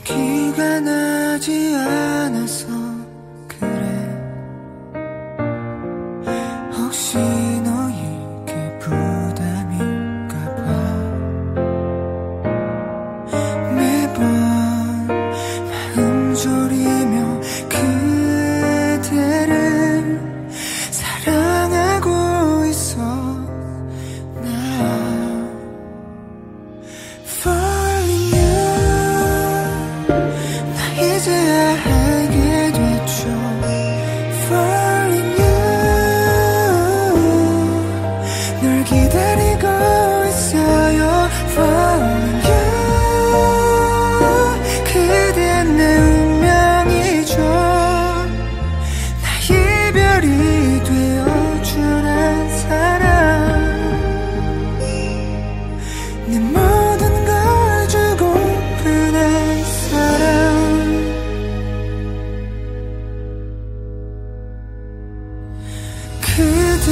기가 나지 않아서 그래. 혹시 너에게 부담일까봐 매번 마음 졸이며 그대를 사랑하고 있어. 나 Falling you, 나 이제야 알게 됐죠. Falling you, 널 기다리고 있어요. Falling you, 그댄 내 운명이죠. 나 이별이 되어주는 사람, 내 모든 걸 주고픈 한 사람. 그대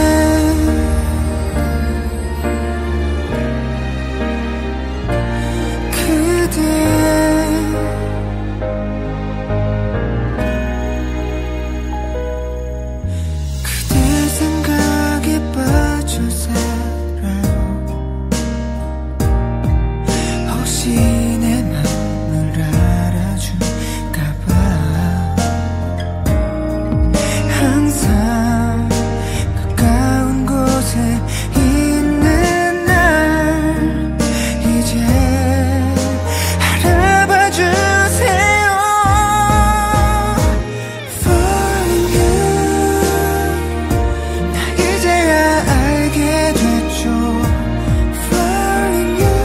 생각에 빠져 살아요. 혹시 내 맘을 알아줄까봐 항상 가까운 곳에 있는 날 이제 알아봐 주세요. Falling you, 나 이제야 알게 됐죠. Falling you,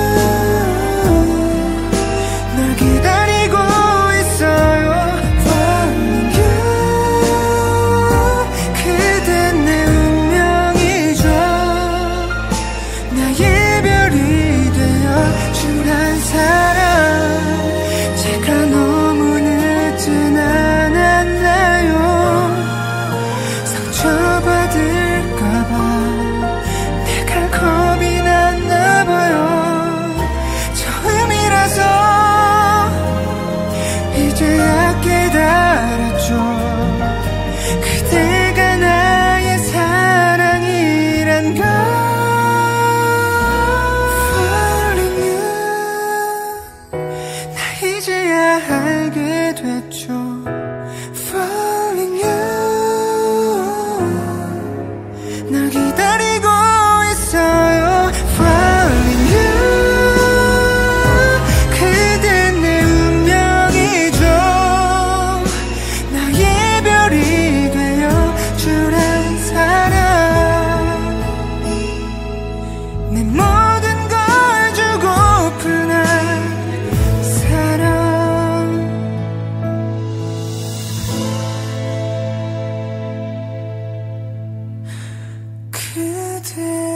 널 기다리고 있어요. Falling you, 그댄 내 운명이죠. 나 이별이 되어주란 사람, 제가 너무 늦진 않았나요? 상처받을까봐 내가 겁이 났나봐요. 처음이라서 이제야 깨달았죠. 그대가 나의 사랑이란 걸. Falling you, 나 이제야 알게 됐죠. Falling you, 널 기다리고 있어요. Falling you, 그댄 내 운명이죠. 나 이별이 되어주란 사람, 내 모든 걸 주고픈 한 사람. 그대